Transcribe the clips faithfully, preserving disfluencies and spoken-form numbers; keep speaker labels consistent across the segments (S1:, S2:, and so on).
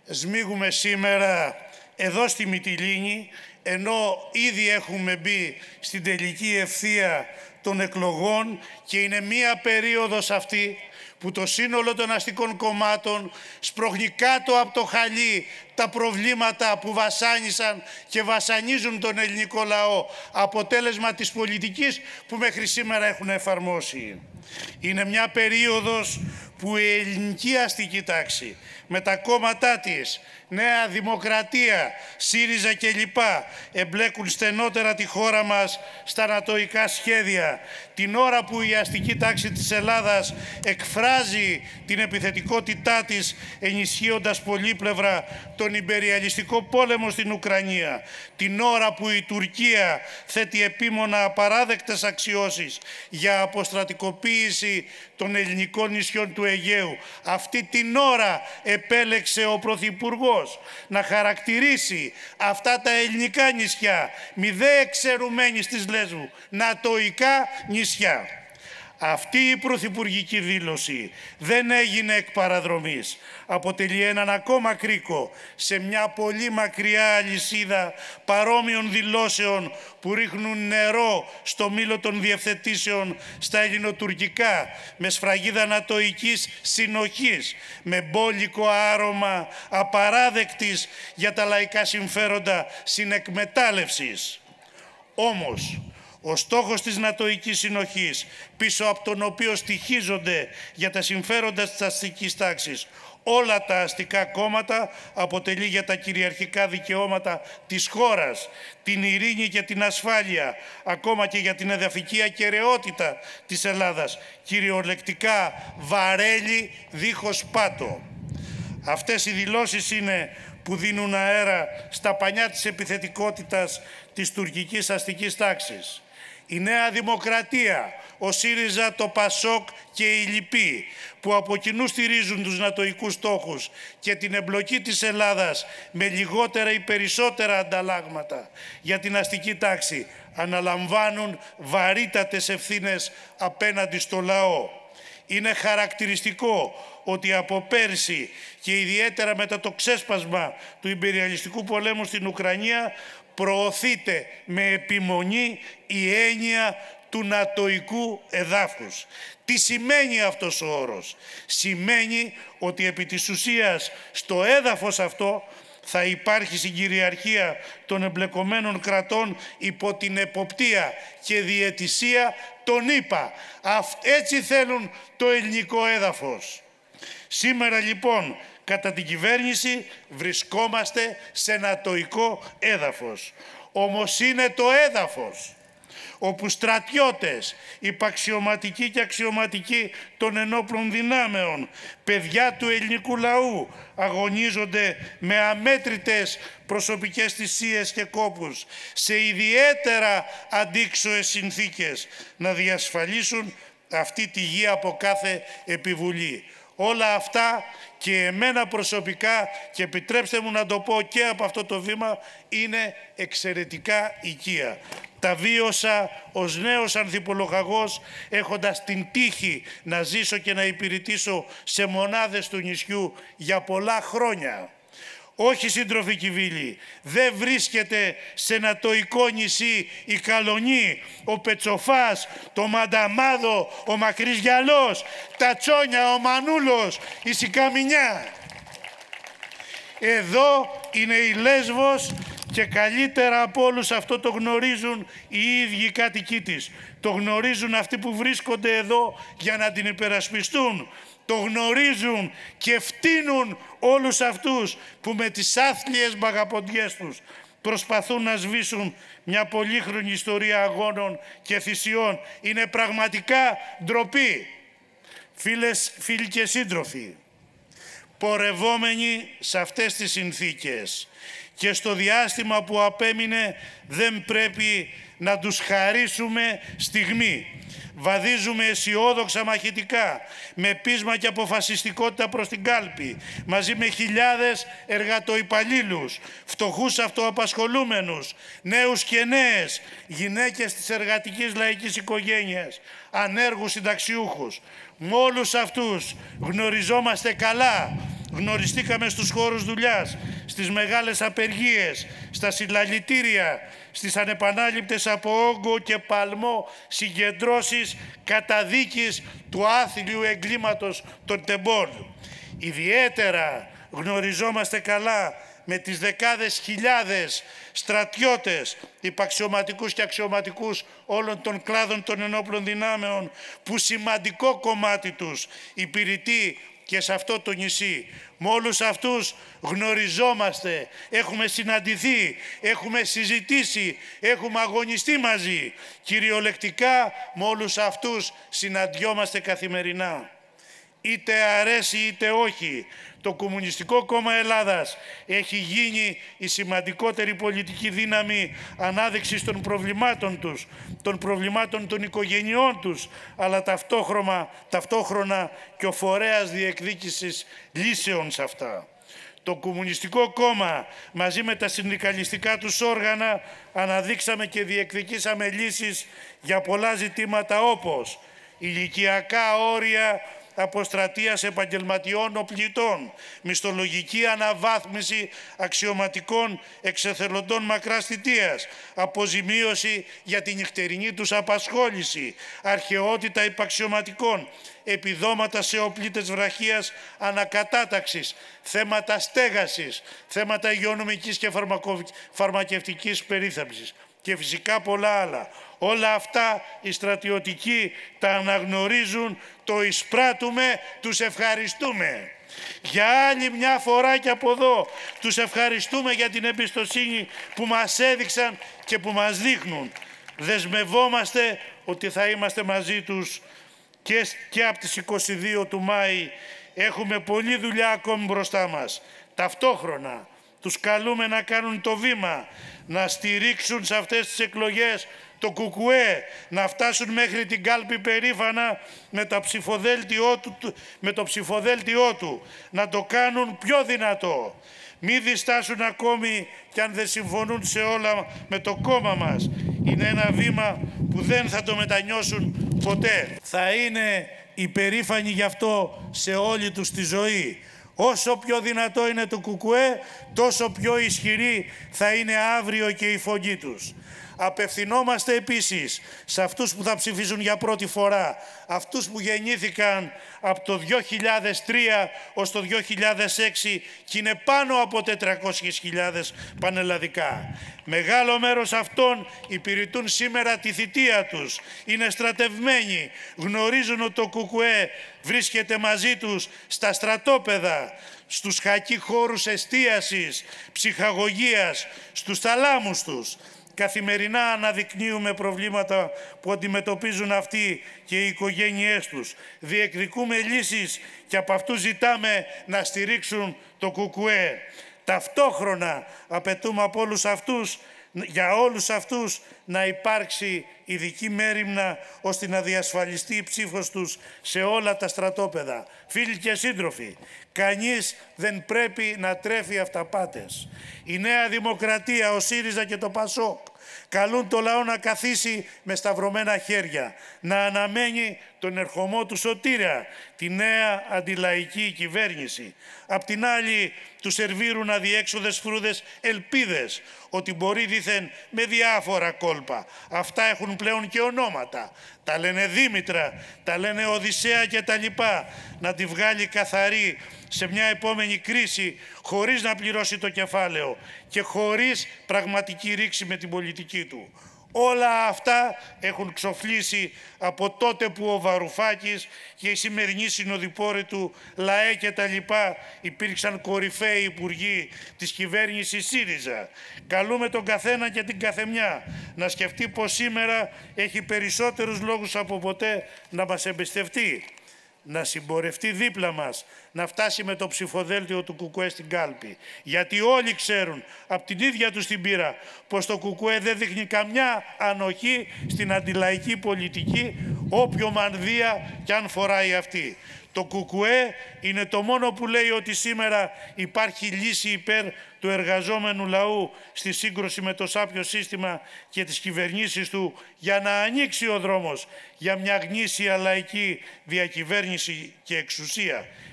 S1: σμίγουμε σήμερα εδώ στη Μυτιλήνη, ενώ ήδη έχουμε μπει στην τελική ευθεία των εκλογών και είναι μία περίοδος αυτή που το σύνολο των αστικών κομμάτων σπρώχνει κάτω από το χαλί τα προβλήματα που βασάνισαν και βασανίζουν τον ελληνικό λαό, αποτέλεσμα της πολιτικής που μέχρι σήμερα έχουν εφαρμόσει. Είναι μια περίοδος που η ελληνική αστική τάξη με τα κόμματά της, Νέα Δημοκρατία, ΣΥΡΙΖΑ κλπ. Εμπλέκουν στενότερα τη χώρα μας στα ανατοϊκά σχέδια. Την ώρα που η αστική τάξη της Ελλάδας εκφράζει την επιθετικότητά της ενισχύοντας πολύπλευρα τον υπεριαλιστικό πόλεμο στην Ουκρανία. Την ώρα που η Τουρκία θέτει επίμονα απαράδεκτες αξιώσεις για αποστρατικοποίηση των ελληνικών νησιών του Αιγαίου. Αυτή την ώρα επέλεξε ο Πρωθυπουργός να χαρακτηρίσει αυτά τα ελληνικά νησιά, μη δε εξαιρουμένη στις Λέσβου, νατοϊκά νησιά. Αυτή η πρωθυπουργική δήλωση δεν έγινε εκ παραδρομής. Αποτελεί έναν ακόμα κρίκο σε μια πολύ μακριά αλυσίδα παρόμοιων δηλώσεων που ρίχνουν νερό στο μήλο των διευθετήσεων στα ελληνοτουρκικά, με σφραγίδα νατοϊκής συνοχής, με μπόλικο άρωμα απαράδεκτης για τα λαϊκά συμφέροντα συνεκμετάλλευσης. Όμως, ο στόχος της νατοϊκής συνοχής, πίσω από τον οποίο στοιχίζονται για τα συμφέροντα της αστικής τάξης όλα τα αστικά κόμματα, αποτελεί για τα κυριαρχικά δικαιώματα της χώρας, την ειρήνη και την ασφάλεια, ακόμα και για την εδαφική ακεραιότητα της Ελλάδας, κυριολεκτικά βαρέλι δίχως πάτο. Αυτές οι δηλώσεις είναι που δίνουν αέρα στα πανιά της επιθετικότητας της τουρκικής αστικής τάξης. Η Νέα Δημοκρατία, ο ΣΥΡΙΖΑ, το ΠΑΣΟΚ και οι λοιποί που από κοινού στηρίζουν τους νατοϊκούς στόχους και την εμπλοκή της Ελλάδας με λιγότερα ή περισσότερα ανταλλάγματα για την αστική τάξη αναλαμβάνουν βαρύτατες ευθύνες απέναντι στο λαό. Είναι χαρακτηριστικό ότι από πέρσι και ιδιαίτερα μετά το ξέσπασμα του ιμπεριαλιστικού πολέμου στην Ουκρανία προωθείται με επιμονή η έννοια του νατοϊκού εδάφους. Τι σημαίνει αυτός ο όρος? Σημαίνει ότι επί της ουσίας στο έδαφος αυτό θα υπάρχει συγκυριαρχία των εμπλεκομένων κρατών υπό την εποπτεία και διαιτησία των ΗΠΑ. Έτσι θέλουν το ελληνικό έδαφος. Σήμερα λοιπόν κατά την κυβέρνηση βρισκόμαστε σε νατοϊκό έδαφος. Όμως είναι το έδαφος όπου στρατιώτες, υπαξιωματικοί και αξιωματικοί των ενόπλων δυνάμεων, παιδιά του ελληνικού λαού, αγωνίζονται με αμέτρητες προσωπικές θυσίες και κόπους, σε ιδιαίτερα αντίξωες συνθήκες, να διασφαλίσουν αυτή τη γη από κάθε επιβουλή. Όλα αυτά και εμένα προσωπικά, και επιτρέψτε μου να το πω και από αυτό το βήμα, είναι εξαιρετικά οικεία. Τα βίωσα ως νέος ανθιπολογαγός, έχοντας την τύχη να ζήσω και να υπηρετήσω σε μονάδες του νησιού για πολλά χρόνια. Όχι, σύντροφοι Κιβίλη, δεν βρίσκεται σε νατοϊκό νησί η Καλονή, ο Πετσοφάς, το Μανταμάδο, ο Μακρύς Γυαλός, τα Τσόνια, ο Μανούλος, η Σικαμινιά. Εδώ είναι η Λέσβος και καλύτερα από όλους αυτό το γνωρίζουν οι ίδιοι κάτοικοι της. Το γνωρίζουν αυτοί που βρίσκονται εδώ για να την υπερασπιστούν. Το γνωρίζουν και φτύνουν όλους αυτούς που με τις άθλιες μπαγαποντιές τους προσπαθούν να σβήσουν μια πολύχρονη ιστορία αγώνων και θυσιών. Είναι πραγματικά ντροπή. Φίλες, φίλοι και σύντροφοι, πορευόμενοι σε αυτές τις συνθήκες και στο διάστημα που απέμεινε δεν πρέπει να τους χαρίσουμε στιγμή. Βαδίζουμε αισιόδοξα μαχητικά, με πείσμα και αποφασιστικότητα προς την κάλπη, μαζί με χιλιάδες εργατοϊπαλλήλους, φτωχούς αυτοαπασχολούμενους, νέους και νέες, γυναίκες της εργατικής λαϊκής οικογένειας, ανέργους συνταξιούχους. Με όλους αυτούς γνωριζόμαστε καλά γνωριστήκαμε στους χώρους δουλειάς, στις μεγάλες απεργίες, στα συλλαλητήρια, στις ανεπανάληπτες από όγκο και παλμό συγκεντρώσεις καταδίκης του άθλιου εγκλήματος των τεμπών. Ιδιαίτερα γνωριζόμαστε καλά με τις δεκάδες χιλιάδες στρατιώτες, υπαξιωματικούς και αξιωματικούς όλων των κλάδων των ενόπλων δυνάμεων, που σημαντικό κομμάτι τους υπηρετεί και σε αυτό το νησί. Με όλους αυτούς γνωριζόμαστε, έχουμε συναντηθεί, έχουμε συζητήσει, έχουμε αγωνιστεί μαζί. Κυριολεκτικά με όλους αυτούς συναντιόμαστε καθημερινά. Είτε αρέσει είτε όχι, το Κομμουνιστικό Κόμμα Ελλάδας έχει γίνει η σημαντικότερη πολιτική δύναμη ανάδειξης των προβλημάτων τους, των προβλημάτων των οικογενειών τους, αλλά ταυτόχρονα, ταυτόχρονα και ο φορέας διεκδίκησης λύσεων σε αυτά. Το Κομμουνιστικό Κόμμα μαζί με τα συνδικαλιστικά τους όργανα αναδείξαμε και διεκδικήσαμε λύσεις για πολλά ζητήματα, όπως ηλικιακά όρια αποστρατείας επαγγελματιών οπλιτών, μισθολογική αναβάθμιση αξιωματικών εξεθελοντών μακράς θητείας, αποζημίωση για την νυχτερινή τους απασχόληση, αρχαιότητα υπαξιωματικών, επιδόματα σε οπλίτες βραχίας ανακατάταξης, θέματα στέγασης, θέματα υγειονομικής και φαρμακευτικής περίθαλψης και φυσικά πολλά άλλα. Όλα αυτά οι στρατιωτικοί τα αναγνωρίζουν, το εισπράττουμε, τους ευχαριστούμε. Για άλλη μια φορά και από εδώ τους ευχαριστούμε για την εμπιστοσύνη που μας έδειξαν και που μας δείχνουν. Δεσμευόμαστε ότι θα είμαστε μαζί τους και, και από τις είκοσι δύο του Μάη. Έχουμε πολλή δουλειά ακόμη μπροστά μας. Ταυτόχρονα τους καλούμε να κάνουν το βήμα, να στηρίξουν σε αυτές τις εκλογές το Κουκουέ, να φτάσουν μέχρι την κάλπη περήφανα με το ψηφοδέλτιό του, με το ψηφοδέλτιό του, να το κάνουν πιο δυνατό. Μη διστάσουν ακόμη κι αν δεν συμφωνούν σε όλα με το κόμμα μας. Είναι ένα βήμα που δεν θα το μετανιώσουν ποτέ. Θα είναι υπερήφανοι γι' αυτό σε όλη τους τη ζωή. Όσο πιο δυνατό είναι το Κουκουέ, τόσο πιο ισχυρή θα είναι αύριο και η φωνή τους. Απευθυνόμαστε επίσης σε αυτούς που θα ψηφίσουν για πρώτη φορά, αυτούς που γεννήθηκαν από το δύο χιλιάδες τρία ως το δύο χιλιάδες έξι και είναι πάνω από τετρακόσιες χιλιάδες πανελλαδικά. Μεγάλο μέρος αυτών υπηρετούν σήμερα τη θητεία τους, είναι στρατευμένοι, γνωρίζουν ότι το Κουκουέ βρίσκεται μαζί τους στα στρατόπεδα, στους χακί χώρους εστίασης, ψυχαγωγίας, στους θαλάμους τους. Καθημερινά αναδεικνύουμε προβλήματα που αντιμετωπίζουν αυτοί και οι οικογένειές τους. Διεκδικούμε λύσεις και από αυτούς ζητάμε να στηρίξουν το Κουκουέ. Ταυτόχρονα απαιτούμε από όλους αυτούς, για όλους αυτούς να υπάρξει ειδική μέριμνα ώστε να διασφαλιστεί η ψήφος τους σε όλα τα στρατόπεδα. Φίλοι και σύντροφοι, κανείς δεν πρέπει να τρέφει αυταπάτες. Η Νέα Δημοκρατία, ο ΣΥΡΙΖΑ και το ΠΑΣΟΚ καλούν το λαό να καθίσει με σταυρωμένα χέρια, να αναμένει τον ερχομό του σωτήρα, τη νέα αντιλαϊκή κυβέρνηση. Απ' την άλλη, τους σερβίρουν αδιέξοδες φρούδες ελπίδες ότι μπορεί δήθεν με διάφορα κόλπα. Αυτά έχουν πλέον και ονόματα. Τα λένε Δήμητρα, τα λένε Οδυσσέα και τα λοιπά. Να τη βγάλει καθαρή σε μια επόμενη κρίση χωρίς να πληρώσει το κεφάλαιο και χωρίς πραγματική ρήξη με την πολιτική του. Όλα αυτά έχουν ξοφλήσει από τότε που ο Βαρουφάκης και οι σημερινοί συνοδοιπόροι του, ΛΑΕ και τα λοιπά, υπήρξαν κορυφαίοι υπουργοί της κυβέρνησης ΣΥΡΙΖΑ. Καλούμε τον καθένα και την καθεμιά να σκεφτεί πως σήμερα έχει περισσότερους λόγους από ποτέ να μας εμπιστευτεί, να συμπορευτεί δίπλα μας, να φτάσει με το ψηφοδέλτιο του Κουκουέ στην κάλπη. Γιατί όλοι ξέρουν από την ίδια τους την πείρα πως το Κουκουέ δεν δείχνει καμιά ανοχή στην αντιλαϊκή πολιτική, όποιο μανδύα κι αν φοράει αυτή. Το Κουκουέ είναι το μόνο που λέει ότι σήμερα υπάρχει λύση υπέρ του εργαζόμενου λαού στη σύγκρουση με το σάπιο σύστημα και τις κυβερνήσεις του για να ανοίξει ο δρόμος για μια γνήσια λαϊκή διακυβέρνηση και εξουσία.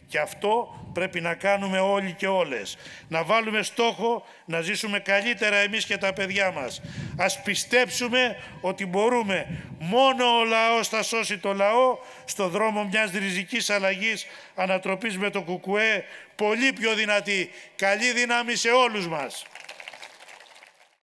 S1: Και αυτό πρέπει να κάνουμε όλοι και όλες. Να βάλουμε στόχο να ζήσουμε καλύτερα εμείς και τα παιδιά μας. Ας πιστέψουμε ότι μπορούμε. Μόνο ο λαός θα σώσει το λαό στο δρόμο μιας ριζικής αλλαγής, ανατροπής με το κουκουέ, πολύ πιο δυνατή. Καλή δύναμη σε όλους μας.